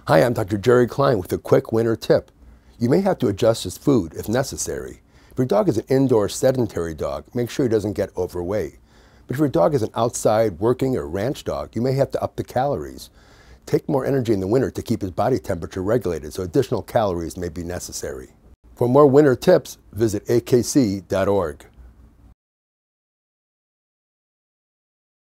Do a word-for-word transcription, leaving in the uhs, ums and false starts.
Hi, I'm Doctor Jerry Klein with a quick winter tip. You may have to adjust his food if necessary. If your dog is an indoor sedentary dog, make sure he doesn't get overweight. But if your dog is an outside working or ranch dog, you may have to up the calories. Take more energy in the winter to keep his body temperature regulated, so additional calories may be necessary. For more winter tips, visit A K C dot org.